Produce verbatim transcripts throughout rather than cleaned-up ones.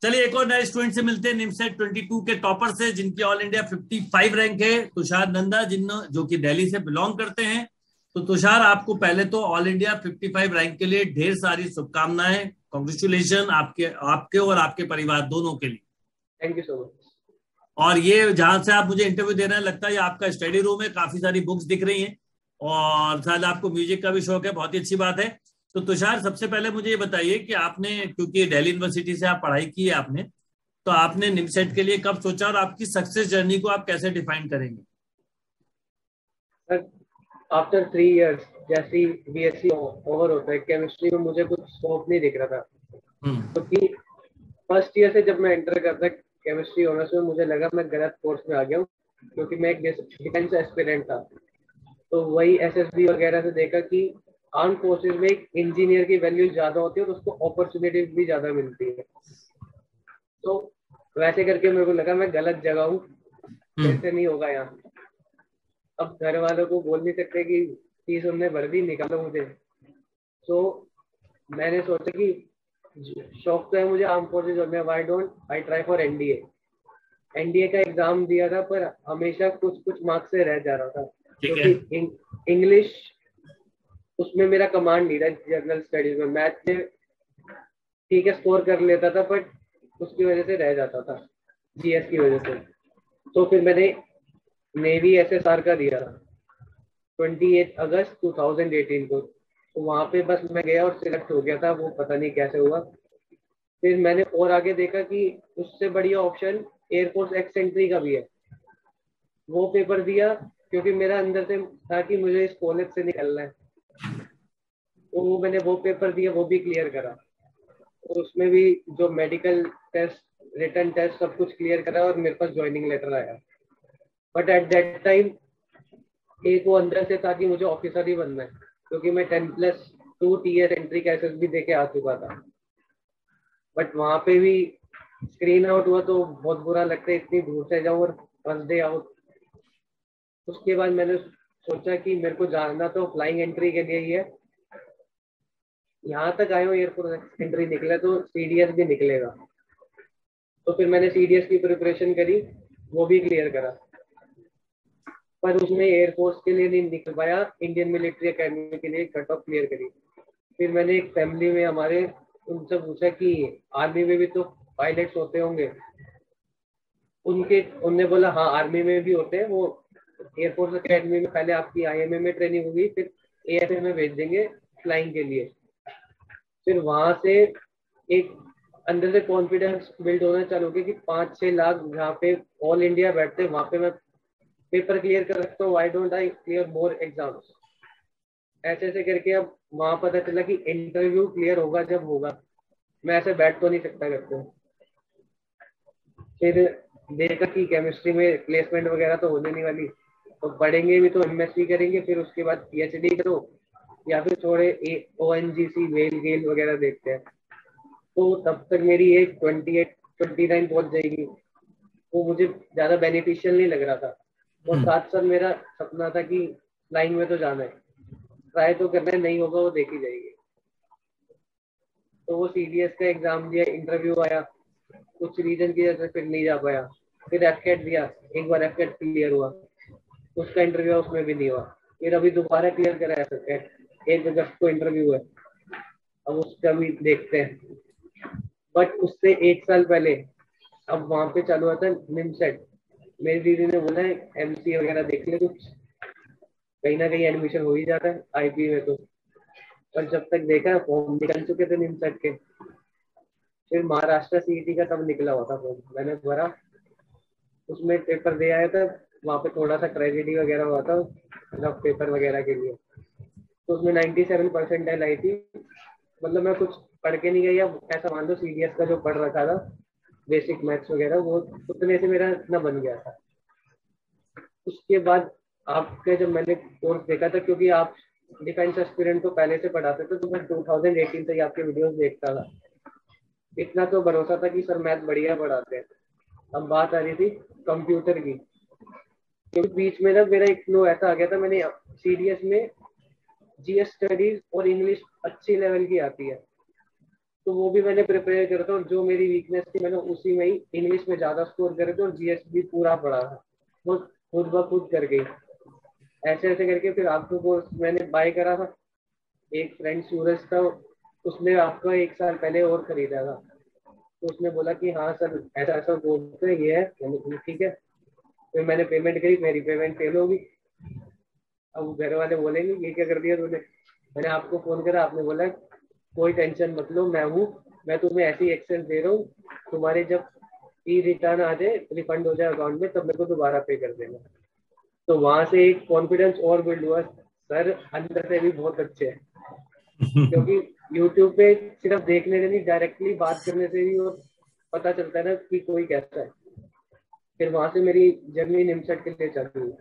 चलिए एक और नए स्टूडेंट से मिलते हैं, निमसेट बाईस के टॉपर से, जिनकी ऑल इंडिया पचपन रैंक है, तुषार नंदा, जिन जो कि दिल्ली से बिलोंग करते हैं। तो तुषार, आपको पहले तो ऑल इंडिया पचपन रैंक के लिए ढेर सारी शुभकामनाएं, कॉन्ग्रेचुलेशन आपके आपके और आपके परिवार दोनों के लिए। Thank you so much. और ये जहां से आप मुझे इंटरव्यू दे रहे हैं, लगता है आपका स्टडी रूम है, काफी सारी बुक्स दिख रही हैं और शायद आपको म्यूजिक का भी शौक है, बहुत ही अच्छी बात है। तो तुषार, सबसे पहले मुझे ये बताइए कि आपने, क्योंकि दिल्ली यूनिवर्सिटी से आप पढ़ाई की है आपने, तो आपने निमसेट के लिए कब सोचा और आपकी सक्सेस जर्नी को आप कैसे डिफाइन करेंगे? सर, आफ्टर थ्री इयर्स जैसे ही बीएससी ओवर होता है, केमिस्ट्री में मुझे कुछ स्कोप नहीं दिख रहा था, क्योंकि तो फर्स्ट ईयर से जब मैं एंटर करता केमिस्ट्री ऑनर्स में, मुझे लगा मैं गलत कोर्स में आ गया हूँ, क्योंकि मैं एक डिफेंस एस्पिरेंट था। तो वही एसएसबी वगैरह से देखा कि आर्म फोर्सेज में एक इंजीनियर की वैल्यू ज्यादा होती है और उसको अपॉर्चुनिटी भी ज्यादा मिलती है। तो वैसे करके मेरे को लगा मैं गलत जगह हूँ, ऐसे नहीं होगा यहाँ। अब घर वालों को बोल नहीं सकते कि फीस उनने भर दी, निकालो मुझे। तो मैंने सोचा कि शौक तो है मुझे आर्म फोर्सेज में, why don't I try for NDA. NDA का एग्जाम दिया था, पर हमेशा कुछ कुछ मार्क्स से रह जा रहा था, क्योंकि इंग्लिश उसमें मेरा कमांड नहीं था। जनरल स्टडीज में मैथ में ठीक है स्कोर कर लेता था, बट उसकी वजह से रह जाता था, जीएस की वजह से। तो फिर मैंने नेवी एसएसआर का दिया था अट्ठाईस अगस्त दो हज़ार अठारह को। तो वहां पे बस मैं गया और सिलेक्ट हो गया था, वो पता नहीं कैसे हुआ। फिर मैंने और आगे देखा कि उससे बढ़िया ऑप्शन एयरफोर्स एक्स एंट्री का भी है, वो पेपर दिया, क्योंकि मेरा अंदर से था कि मुझे इस कॉलेज से निकलना है। तो वो मैंने वो पेपर दिया, वो भी क्लियर करा, और उसमें भी जो मेडिकल टेस्ट, रिटन टेस्ट, सब कुछ क्लियर करा और मेरे पास ज्वाइनिंग लेटर आया। बट एट दैट टाइम एक वो अंदर से था कि मुझे ऑफिसर ही बनना है, क्योंकि मैं ten plus two T S entry cases भी देके आ चुका था। बट वहां पे भी स्क्रीन आउट हुआ तो बहुत बुरा लगता है, इतनी दूर से जाऊँ और फर्स्ट डे आउट। उसके बाद मैंने सोचा कि मेरे को जाना तो फ्लाइंग एंट्री के लिए ही है। यहाँ तक आए हो, एयरफोर्स एंट्री निकला तो सीडीएस भी निकलेगा। तो फिर मैंने सीडीएस की प्रिपरेशन करी, वो भी क्लियर करा, पर उसमें एयरफोर्स के लिए नहीं निकल पाया, इंडियन मिलिट्री एकेडमी के लिए कट ऑफ क्लियर करी। फिर मैंने एक फैमिली में हमारे उनसे पूछा कि आर्मी में भी तो पायलट्स होते होंगे, उनके उनने बोला हाँ आर्मी में भी होते हैं, वो एयरफोर्स एकेडमी में पहले आपकी आईएमए में ट्रेनिंग होगी, फिर एएफए में भेज देंगे फ्लाइंग के लिए। फिर वहां से एक अंदर से कॉन्फिडेंस बिल्ड होना चालू हो गया कि पाँच छह लाख जहाँ पे ऑल इंडिया बैठते हैं, वहां पे मैं पेपर क्लियर कर सकता हूँ, why don't I clear more exams. ऐसे ऐसे करके अब वहां पता चला कि इंटरव्यू क्लियर होगा जब होगा, मैं ऐसे बैठ तो नहीं सकता करते। फिर देखा कि केमिस्ट्री में प्लेसमेंट वगैरह तो होने नहीं वाली, तो पढ़ेंगे भी तो एमएससी करेंगे, फिर उसके बाद पीएचडी करो, या फिर थोड़े ओएनजीसी वेल गेल वगैरह देखते हैं। तो तब तक मेरी age twenty eight twenty nine पहुंच जाएगी, वो मुझे ज्यादा बेनिफिशियल नहीं लग रहा था। और साथ साथ मेरा सपना था कि फ्लाइंग में तो जाना है, ट्राई तो करना है, नहीं होगा वो देखी जाएगी। तो वो सीडीएस का एग्जाम दिया, इंटरव्यू आया, कुछ रीजन की वजह से फिर नहीं जा पाया। फिर एफकेट दिया, एक बार एफकेट क्लियर हुआ, उसका इंटरव्यू उसमें भी नहीं हुआ। फिर अभी दोबारा क्लियर करा है एफकेट, एक अगस्त को इंटरव्यू है, अब उसका भी देखते हैं। बट उससे एक साल पहले अब वहां पे चालू हुआ था निमसेट। मेरी दीदी ने बोला है एमसी वगैरह देख ले, कुछ कहीं ना कहीं एडमिशन हो ही जाता है आईपी में। तो पर जब तक देखा फॉर्म निकल चुके थे निमसेट के, फिर महाराष्ट्र सीईटी का तब निकला हुआ था फॉर्म, मैंने भरा, उसमें पेपर दे आया था। वहाँ पे थोड़ा सा ट्रेजेडी वगैरह हुआ था रफ पेपर वगैरह के लिए, तो उसमें सत्तानवे परसेंटाइल आई थी। मतलब मैं कुछ पढ़ के नहीं गया, ऐसा मान लो सीडीएस का जो पढ़ रखा था बेसिक मैथ्स वगैरह, वो उतने से मेरा इतना बन गया था। उसके बाद आपके जब मैंने कोर्स देखा था, क्योंकि आप डिफेंस एस्पिरेंट को पहले से पढ़ाते थे, तो मैं दो हज़ार अठारह से ही आपके वीडियोस देखता था। इतना तो भरोसा था कि सर मैथ बढ़िया पढ़ाते हैं। अब बात आ रही थी कंप्यूटर की, क्योंकि बीच में ना मेरा एक फ्लो ऐसा आ गया था, मैंने सीडीएस में जीएस स्टडीज और इंग्लिश अच्छी लेवल की आती है, तो वो भी मैंने प्रिपेयर करा था, और जो मेरी वीकनेस थी मैंने उसी में ही इंग्लिश में ज्यादा स्कोर करे थे, और जीएस भी पूरा पढ़ा था वो खुद ब खुद कर गई। ऐसे ऐसे करके फिर आपको कोर्स मैंने बाय करा था। एक फ्रेंड सूरज था, उसने आपका एक साल पहले और खरीदा था, तो उसने बोला कि हाँ सर ऐसा ऐसा कोर्स है, ये है। मैंने बोला ठीक है। फिर मैंने पेमेंट करी, मेरी पेमेंट फेल होगी। अब घर वाले बोलेंगे ये क्या कर दिया तूने। मैंने आपको फोन करा, आपने बोला कोई टेंशन मत लो, मैं हूँ, मैं तुम्हें ऐसी एक्सेस दे रहा हूँ, तुम्हारे जब ई रिटर्न आ जाए, रिफंड हो जाए अकाउंट में, तब मेरे को दोबारा पे कर देना। तो वहां से एक कॉन्फिडेंस और बिल्ड हुआ, सर अंदर से भी बहुत अच्छे हैं। क्योंकि यूट्यूब पे सिर्फ देखने से नहीं, डायरेक्टली बात करने से भी वो पता चलता है ना कि कोई कैसा है। फिर वहां से मेरी जर्नी निमसट के लिए चलती हुई।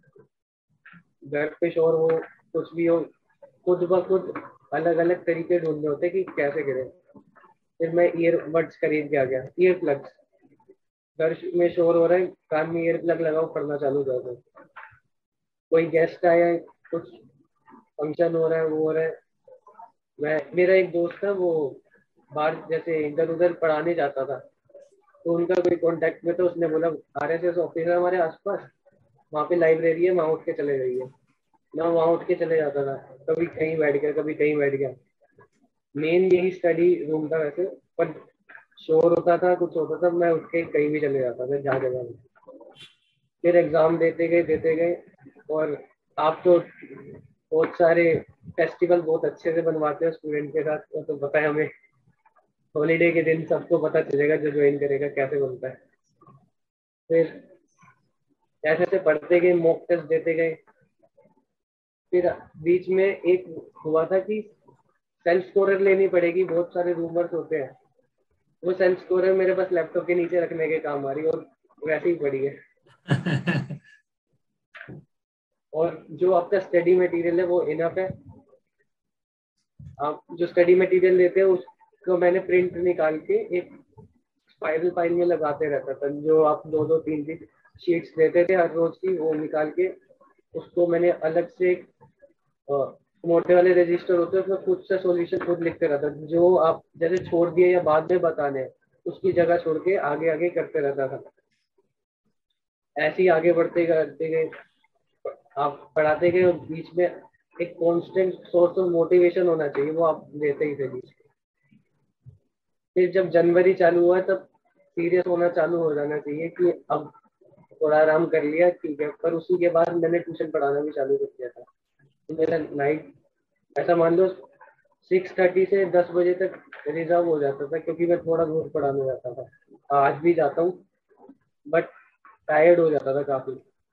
घर पे शोर हो, कुछ भी हो, खुद ब खुद अलग अलग तरीके ढूंढने होते कि कैसे करें। फिर मैं ईयरबड्स खरीद के आ गया, ईयर प्लग्स। घर में शोर हो रहा है, कान में ईयर प्लग लगाओ, पढ़ना चालू कर दो। कोई गेस्ट आया है, कुछ फंक्शन हो रहा है, वो हो रहा है। मैं मेरा एक दोस्त था, वो बाहर जैसे इधर उधर पढ़ाने जाता था, तो उनका कोई कांटेक्ट में, तो उसने बोला आरएसएस ऑफिस है हमारे आसपास, वहाँ पे लाइब्रेरी है, वहाँ उठ के चले जाइए। मैं वहाँ उठ के चले जाता था, कभी कहीं बैठ गया, कभी कहीं बैठ गया। मेन यही स्टडी रूम था वैसे, पर शोर होता था, कुछ होता था, मैं उठ के कहीं भी चले जाता था जहाँ जगह में। फिर एग्जाम देते गए देते गए और आप तो बहुत सारे फेस्टिवल बहुत अच्छे से बनवाते हो स्टूडेंट के साथ, वो तो पता है हमें। हॉलीडे के दिन सबको पता चलेगा जो ज्वाइन करेगा कैसे बनता है। फिर ऐसे ऐसे पढ़ते गए, मॉक टेस्ट देते गए। फिर बीच में एक हुआ था कि सेल्फ स्कोरर लेनी पड़ेगी, बहुत सारे रूमर्स होते हैं। वो सेल्फ स्कोरर मेरे पास लैपटॉप के नीचे रखने के काम आ रही, और वैसे ही पड़ी है। और जो आपका स्टडी मटेरियल है वो इनफ है। आप जो स्टडी मटेरियल लेते हैं उसको मैंने प्रिंट निकाल के एक स्पाइरल फाइल में लगाते रहता था। जो आप दो दो तीन तीन शीट्स देते थे हर रोज की, वो निकाल के उसको मैंने अलग से मोटे वाले रजिस्टर होते हैं, उसमें खुद से सॉल्यूशन खुद लिखते रहता था। जो आप जैसे छोड़ दिए या बाद में बताने हैं, उसकी जगह छोड़ के आगे आगे करते रहता था। ऐसे ही आगे बढ़ते करते गए, आप पढ़ाते गए, और बीच में एक कांस्टेंट सोर्स ऑफ मोटिवेशन होना चाहिए, वो आप देते ही थे बीच। फिर जब जनवरी चालू हुआ तब सीरियस होना चालू हो जाना चाहिए कि अब थोड़ा आराम कर लिया ठीक है। पर उसी के बाद मैंने ट्यूशन पढ़ाना भी चालू कर दिया था। तो मेरा नाइट ऐसा मान लो सिक्स थर्टी से दस बजे तक रिजर्व हो जाता था, क्योंकि मैं थोड़ा दूर पढ़ाने जाता था। आज भी जाता हूँ, बट टायर्ड हो जाता था काफी।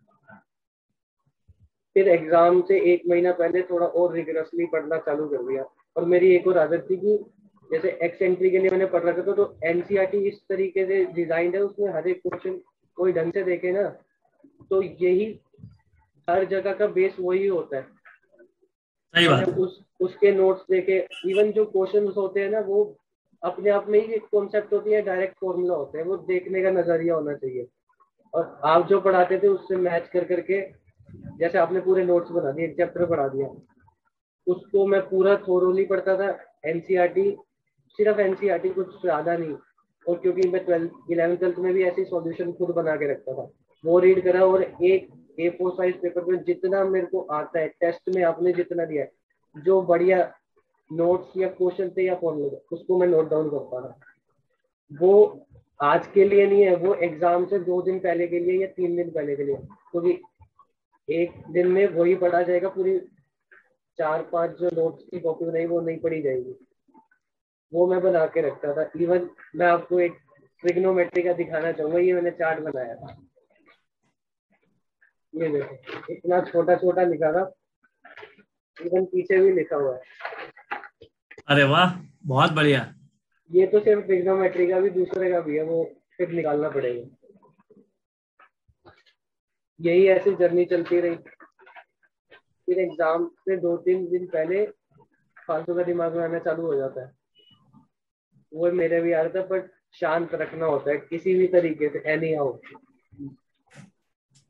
फिर एग्जाम से एक महीना पहले थोड़ा और रिगरसली पढ़ना चालू कर दिया। और मेरी एक और आदत थी कि जैसे एक्स एंट्री के लिए मैंने पढ़ रखा था, तो एनसीईआरटी इस तरीके से डिजाइन है, उसमें हर एक क्वेश्चन कोई ढंग से देखे ना, तो यही हर जगह का बेस वही होता है। सही बात है। उस उसके नोट्स देखे, इवन जो क्वेश्चन होते हैं ना, वो अपने आप में ही एक कॉन्सेप्ट होती है, डायरेक्ट फॉर्मूला होता है, वो देखने का नजरिया होना चाहिए। और आप जो पढ़ाते थे उससे मैच कर करके, जैसे आपने पूरे नोट्स बना दिए, एक चैप्टर पढ़ा दिया, उसको मैं पूरा थोरोली पढ़ता था। एनसीईआरटी, सिर्फ एनसीईआरटी, कुछ ज्यादा नहीं। और क्योंकि मैं ट्वेल्थ इलेवन ट्वेल्थ में भी ऐसी सॉल्यूशन खुद बना के रखता था, वो रीड करा। और एक ए फोर साइज पेपर में जितना मेरे को आता है, टेस्ट में आपने जितना दिया है, जो बढ़िया नोट्स या क्वेश्चन थे या फॉर्मूले, उसको मैं नोट डाउन करता था। वो आज के लिए नहीं है, वो एग्जाम से दो दिन पहले के लिए या तीन दिन पहले के लिए, क्योंकि तो एक दिन में वही पढ़ा जाएगा। पूरी चार पांच जो नोट्स की कॉपी बनाई वो नहीं पढ़ी जाएगी। वो मैं बना के रखता था। इवन मैं आपको एक ट्रिग्नोमेट्री का दिखाना चाहूंगा, ये मैंने चार्ट बनाया था। ये देखो, इतना छोटा छोटा लिखा था, इवन पीछे भी लिखा हुआ है। अरे वाह, बहुत बढ़िया। ये तो सिर्फ ट्रिग्नोमेट्री का भी, दूसरे का भी है, वो फिर निकालना पड़ेगा। यही ऐसी जर्नी चलती रही। फिर एग्जाम से दो तीन दिन पहले फालतू का दिमाग में आना चालू हो जाता है। वो मेरे भी आ रहा था, बट शांत रखना होता है किसी भी तरीके से, एनी हाउ।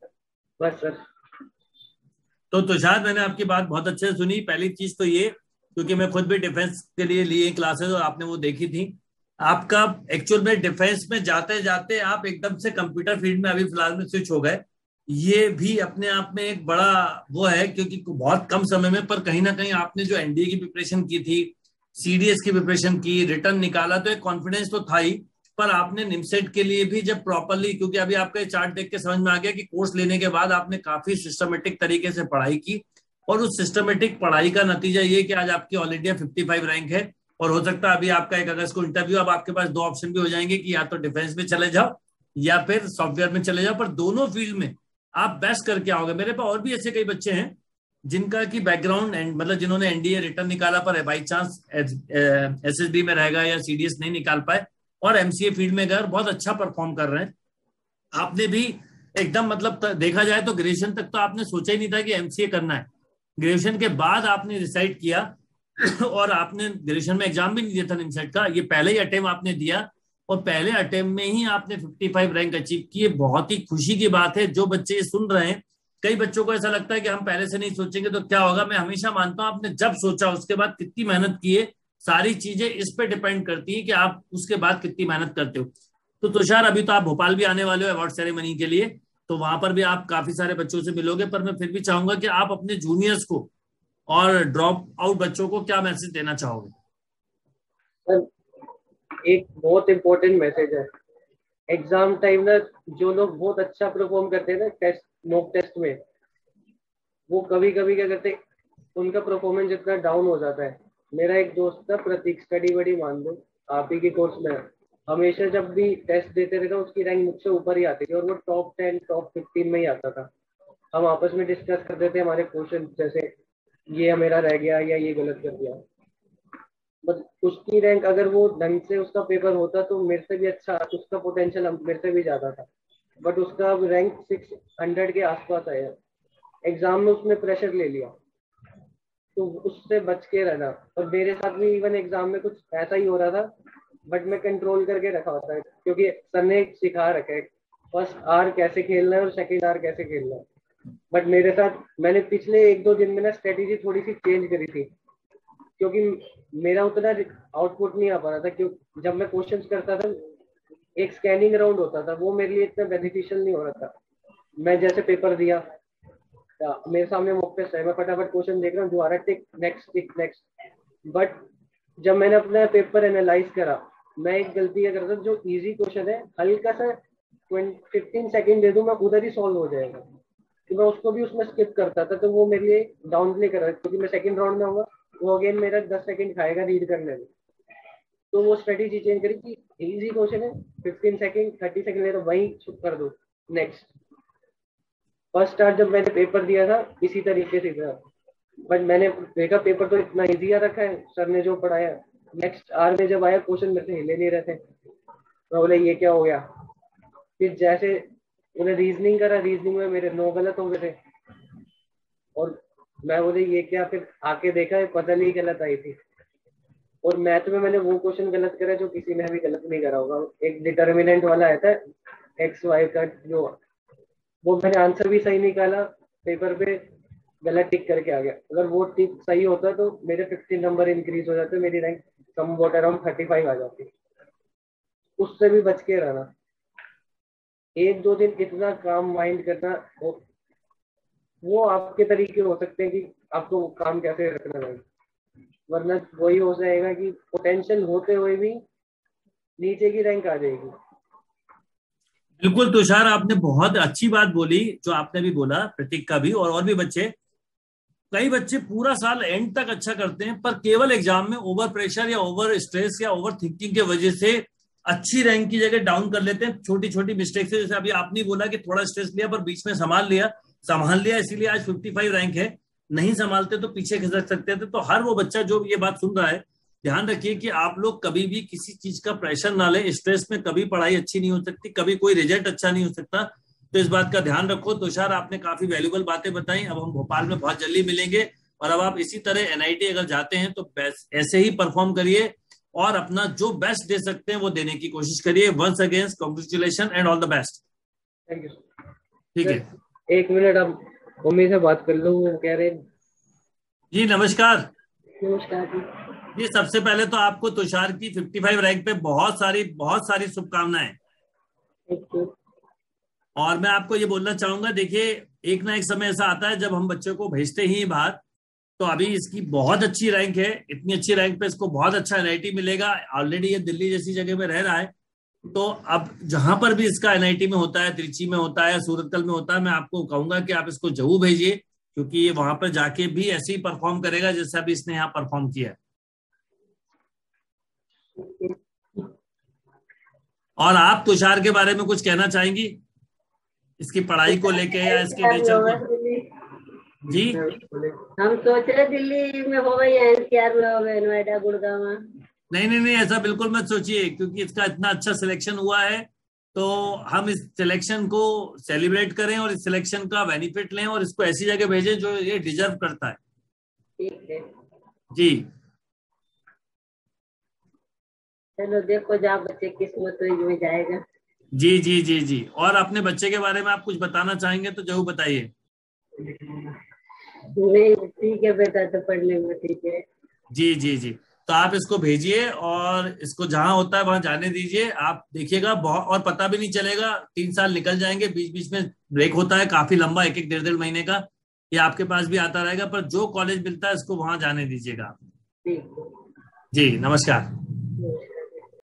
बस सर। तो तुषार, मैंने आपकी बात बहुत अच्छे से सुनी। पहली चीज तो ये क्योंकि मैं खुद भी डिफेंस के लिए लिए क्लासेस और आपने वो देखी थी। आपका एक्चुअल में डिफेंस में जाते जाते आप एकदम से कंप्यूटर फील्ड में अभी फिलहाल में स्विच हो गए, ये भी अपने आप में एक बड़ा वो है, क्योंकि बहुत कम समय में, पर कहीं ना कहीं आपने जो एनडीए की प्रिपरेशन की थी, सीडीएस की प्रिपरेशन की, रिटर्न निकाला, तो एक कॉन्फिडेंस तो था ही, पर आपने निमसेट के लिए भी जब प्रॉपरली, क्योंकि अभी आपका चार्ट देख के समझ में आ गया कि कोर्स लेने के बाद आपने काफी सिस्टमेटिक तरीके से पढ़ाई की, और उस सिस्टमेटिक पढ़ाई का नतीजा ये कि आज आपकी all India fifty five rank है। और हो सकता है अभी आपका एक अगस्त को इंटरव्यू, अब आपके पास दो ऑप्शन भी हो जाएंगे कि या तो डिफेंस में चले जाओ या फिर सॉफ्टवेयर में चले जाओ, पर दोनों फील्ड में आप बेस्ट करके आओगे। मेरे पास और भी ऐसे कई बच्चे हैं जिनका की बैकग्राउंड मतलब जिन्होंने एनडीए रिटर्न निकाला पर बाई चांस एसएसबी में रहेगा या सीडीएस नहीं निकाल पाए और एमसीए फील्ड में गए, बहुत अच्छा परफॉर्म कर रहे हैं। आपने भी एकदम मतलब देखा जाए तो ग्रेजुएशन तक तो आपने सोचा ही नहीं था कि एमसीए करना है, ग्रेजुएशन के बाद आपने डिसाइड किया और आपने ग्रेजुएशन में एग्जाम भी नहीं दिया था निमसेट का, ये पहले ही अटेम्प्ट आपने दिया और पहले अटेम्प्ट में ही आपने फिफ्टी फाइव रैंक अचीव की। बहुत ही खुशी की बात है। जो बच्चे ये सुन रहे हैं, कई बच्चों को ऐसा लगता है कि हम पहले से नहीं सोचेंगे तो क्या होगा, मैं हमेशा मानता हूं आपने जब सोचा उसके बाद कितनी मेहनत की है, सारी चीजें इस पे डिपेंड करती है कि आप उसके बाद कितनी मेहनत करते हो। तो तुषार, अभी तो आप भोपाल भी आने वाले हो अवार्ड सेरेमनी के लिए, तो वहां पर भी आप काफी सारे बच्चों से मिलोगे, पर मैं फिर भी चाहूंगा कि आप अपने जूनियर्स को और ड्रॉप आउट बच्चों को क्या मैसेज देना चाहोगे? सर, एक बहुत इंपॉर्टेंट मैसेज है। एग्जाम टाइम ना जो लोग बहुत अच्छा परफॉर्म करते हैं ना टेस्ट मॉक टेस्ट में, वो कभी कभी क्या करते हैं, उनका परफॉर्मेंस इतना डाउन हो जाता है। मेरा एक दोस्त था प्रतीक, स्टडी बड़ी मान लो, आप ही के कोर्स में, हमेशा जब भी टेस्ट देते रहता उसकी रैंक मुझसे ऊपर ही आती थी और वो टॉप टेन टॉप फिफ्टीन में ही आता था। हम आपस में डिस्कस करते थे हमारे क्वेश्चन, जैसे ये मेरा रह गया या ये गलत कर दिया, बट उसकी रैंक अगर वो ढंग से उसका पेपर होता तो मेरे से भी अच्छा, उसका पोटेंशियल मेरे से भी ज्यादा था, बट उसका रैंक सिक्स हंड्रेड के आसपास आया। एग्जाम में उसने प्रेशर ले लिया, तो उससे बच के रहना। और मेरे साथ भी इवन एग्जाम में कुछ ऐसा ही हो रहा था, बट मैं कंट्रोल करके रखा होता है, क्योंकि सर ने सिखा रखा है फर्स्ट आर कैसे खेलना है और सेकेंड आर कैसे खेलना है। बट मेरे साथ मैंने पिछले एक दो दिन में ना स्ट्रेटेजी थोड़ी सी चेंज करी थी, क्योंकि मेरा उतना आउटपुट नहीं आ पा रहा था। क्यों, जब मैं क्वेश्चन करता था एक स्कैनिंग राउंड होता था, वो मेरे लिए इतना बेनिफिशियल नहीं हो रहा था। मैं जैसे पेपर दिया, मेरे सामने मॉक टेस्ट है, मैं फटाफट क्वेश्चन देख रहा हूँ, जो आ रहा है tick next tick next. But जब मैंने अपना पेपर एनालाइज करा, मैं एक गलती क्या करता, जो इजी क्वेश्चन है हल्का सा फिफ्टीन सेकेंड दे दूं, मैं उधर ही सॉल्व हो जाएगा, तो मैं उसको भी उसमें स्किप करता था। तो वो मेरे लिए डाउन प्ले कर रहा है, क्योंकि मैं सेकंड राउंड में होगा, वो अगेन मेरा दस सेकंड खाएगा रीड करने में। तो वो स्ट्रेटेजी चेंज करी कि इजी क्वेश्चन है, फिफ्टीन सेकंड थर्टी सेकंड ले, तो वहीं चुप कर दो, नेक्स्ट। फर्स्ट स्टार्ट जब मैंने पेपर दिया था इसी तरीके से था, बट मैंने देखा पेपर तो इतना इजी आ रखा है सर ने जो पढ़ाया। नेक्स्ट आर में जब आया क्वेश्चन मेरे से हिले नहीं रहे थे, मैं बोले ये क्या हो गया। फिर जैसे उन्हें रीजनिंग करा, रीजनिंग में मेरे नौ गलत हो गए थे, और मैं बोले ये क्या, फिर आके देखा पता नहीं गलत आई थी। और मैथ में मैंने वो क्वेश्चन गलत करा जो किसी ने भी गलत नहीं करा होगा, एक डिटर्मिनेंट वाला आया था एक्स वाई का, जो वो मैंने आंसर भी सही निकाला, पेपर पे गलत टिक करके आ गया। अगर वो टिक सही होता तो मेरे फिफ्टीन नंबर इंक्रीज हो जाते, मेरी रैंक कम वोट अराउंड थर्टी फाइव आ जाती। उससे भी बच के रहना, एक दो दिन इतना काम माइंड करना, वो, वो आपके तरीके हो सकते हैं कि आपको काम कैसे रखना है, वरना वही हो जाएगा कि पोटेंशियल होते हुए भी नीचे की रैंक आ जाएगी। बिल्कुल तुषार, आपने बहुत अच्छी बात बोली, जो आपने भी बोला, प्रतीक का भी और और भी बच्चे, कई बच्चे पूरा साल एंड तक अच्छा करते हैं, पर केवल एग्जाम में ओवर प्रेशर या ओवर स्ट्रेस या ओवर थिंकिंग के वजह से अच्छी रैंक की जगह डाउन कर लेते हैं, छोटी छोटी मिस्टेक से। जैसे अभी आपने बोला कि थोड़ा स्ट्रेस लिया पर बीच में संभाल लिया संभाल लिया इसीलिए आज फिफ्टी फाइव रैंक है, नहीं संभालते तो पीछे खिसक सकते थे। तो हर वो बच्चा जो ये बात सुन रहा है, ध्यान रखिए कि आप लोग कभी भी किसी चीज का प्रेशर ना लें। स्ट्रेस में कभी पढ़ाई अच्छी नहीं हो सकती, कभी कोई रिजल्ट अच्छा नहीं हो सकता, तो इस बात का ध्यान रखो। तुषार, आपने काफी वैल्यूबल बातें बताई। अब हम भोपाल में बहुत जल्दी मिलेंगे, और अब आप इसी तरह एनआईटी अगर जाते हैं तो ऐसे ही परफॉर्म करिए और अपना जो बेस्ट दे सकते हैं वो देने की कोशिश करिए। Once again congratulation and all the best. Thank you. ठीक है, एक मिनट, अब मम्मी से बात कर लो, वो कह रहे हैं। जी नमस्कार। नमस्कार जी। जी सबसे पहले तो आपको तुषार की पचपन रैंक पे बहुत सारी बहुत सारी शुभकामनाएं। और मैं आपको ये बोलना चाहूंगा, देखिए एक ना एक समय ऐसा आता है जब हम बच्चों को भेजते ही बाहर, तो अभी इसकी बहुत अच्छी रैंक है, इतनी अच्छी रैंक पे इसको बहुत अच्छा एनआईटी मिलेगा। ऑलरेडी ये दिल्ली जैसी जगह में रह रहा है, तो अब जहां पर भी इसका एनआईटी में होता है, त्रिची में होता है, सूरतकल में होता है, मैं आपको कहूंगा कि आप इसको जरूर भेजिए, क्योंकि ये वहां पर जाके भी ऐसे ही परफॉर्म करेगा जैसे अभी इसने यहाँ परफॉर्म किया है। और आप तुषार के बारे में कुछ कहना चाहेंगी, इसकी पढ़ाई को लेके या इसके नेचर को? जी हम सोच रहे दिल्ली में हो गई, एनसीआर में हो गए, नोएडा, गुड़गांव। नहीं नहीं नहीं, ऐसा बिल्कुल मत सोचिए, क्योंकि इसका इतना अच्छा सिलेक्शन हुआ है, तो हम इस सिलेक्शन को सेलिब्रेट करें और इस सिलेक्शन का बेनिफिट लें और इसको ऐसी जगह भेजें जो ये डिजर्व करता है। ठीक है जी चलो, देखो जहाँ बच्चे किस्मत में जाएगा। जी जी जी जी। और अपने बच्चे के बारे में आप कुछ बताना चाहेंगे तो जरूर बताइए। नहीं ठीक है बेटा, तो पढ़ने में ठीक है। जी जी जी, तो आप इसको भेजिए और इसको जहां होता है वहां जाने दीजिए। आप देखिएगा बहुत, और पता भी नहीं चलेगा, तीन साल निकल जाएंगे, बीच बीच में ब्रेक होता है काफी लंबा, एक एक डेढ़ डेढ़ महीने का, ये आपके पास भी आता रहेगा, पर जो कॉलेज मिलता है इसको वहां जाने दीजिएगा। जी नमस्कार।